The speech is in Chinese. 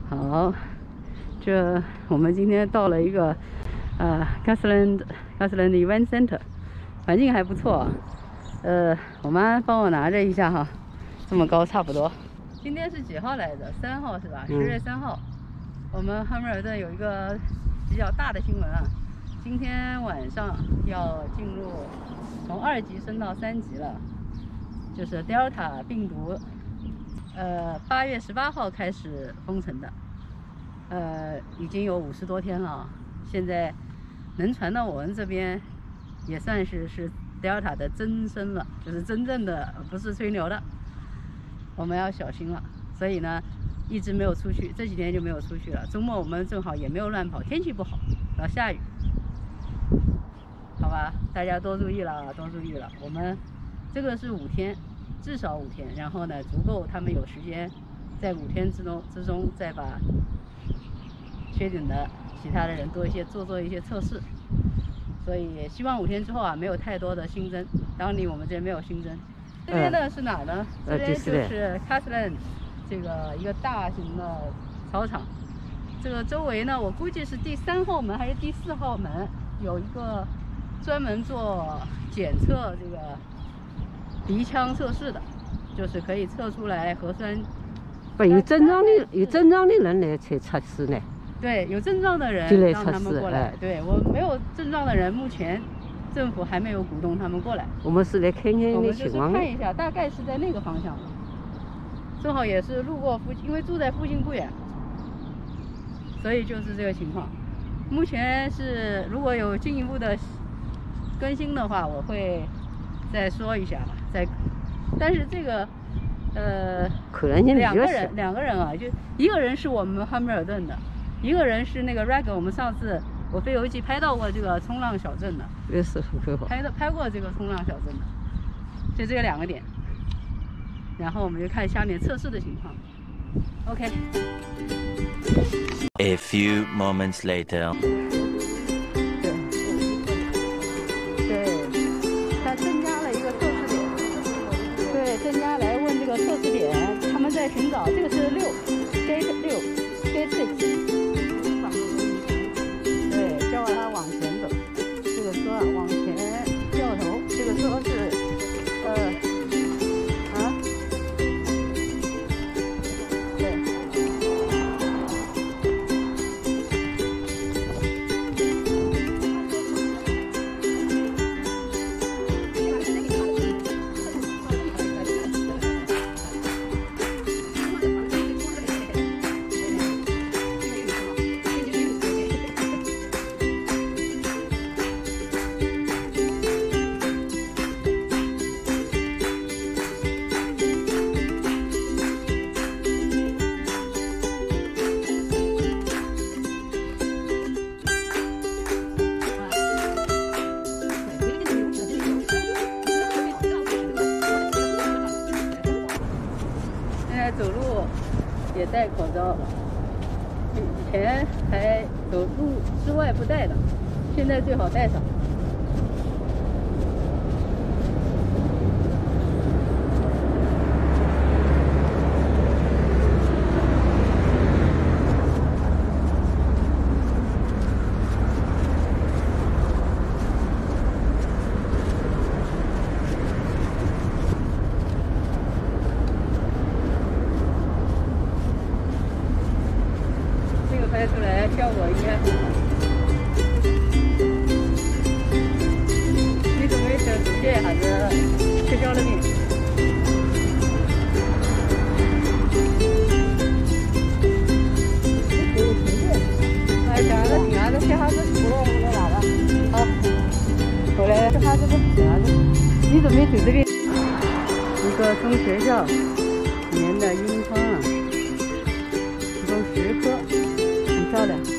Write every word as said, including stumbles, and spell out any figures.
好，这我们今天到了一个呃 Castleland Castleland Event Center， 环境还不错。呃，我妈帮我拿着一下哈，这么高差不多。今天是几号来着？三号是吧？十月三号，我们汉密尔顿有一个比较大的新闻啊，今天晚上要进入从二级升到三级了，就是 Delta 病毒。 呃，八月十八号开始封城的，呃，已经有五十多天了。现在能传到我们这边，也算是是 Delta 的真身了，就是真正的，不是吹牛的。我们要小心了。所以呢，一直没有出去，这几天就没有出去了。周末我们正好也没有乱跑，天气不好，要下雨，好吧？大家多注意了，多注意了。我们这个是五天。 至少五天，然后呢，足够他们有时间，在五天之中之中再把确诊的其他的人多一些做做一些测试，所以希望五天之后啊，没有太多的新增。当地我们这边没有新增。这边呢是哪儿呢？这边就是 Castleland 这个一个大型的操场。这个周围呢，我估计是第三号门还是第四号门，有一个专门做检测这个。 鼻腔测试的，就是可以测出来核酸。 不，有症状的有症状的人来才测试呢。 对，有症状的人让他们过来。哎、对我没有症状的人，目前政府还没有鼓动他们过来。 我们是来看看的情况。 我们就是看一下，大概是在那个方向。正好也是路过附近，因为住在附近不远，所以就是这个情况。目前是如果有进一步的更新的话，我会再说一下吧。 在，但是这个，呃， 可能性两个人，两个人啊，就一个人是我们汉密尔顿的，一个人是那个 Rag， 我们上次我飞游记拍到过这个冲浪小镇的， 也是很好， 拍的拍过这个冲浪小镇的，就这两个点，然后我们就看下面测试的情况 ，OK。 A few moments later. 在寻找，这个是六 gate 六 gate six， 对，叫他往前走，这个车啊往前掉头，这个车是呃啊，对。 走路也戴口罩了，以前还走路之外不戴的，现在最好戴上。拍出来效果应该很好。你准备吃直接还是吃焦了饼？哎，想着饼啊，这吃哈子不弄不弄哪了？好，回来吃哈子不？吃哈子。你准备走这边？一个从学校里面的樱花啊，一共十颗。 漂亮。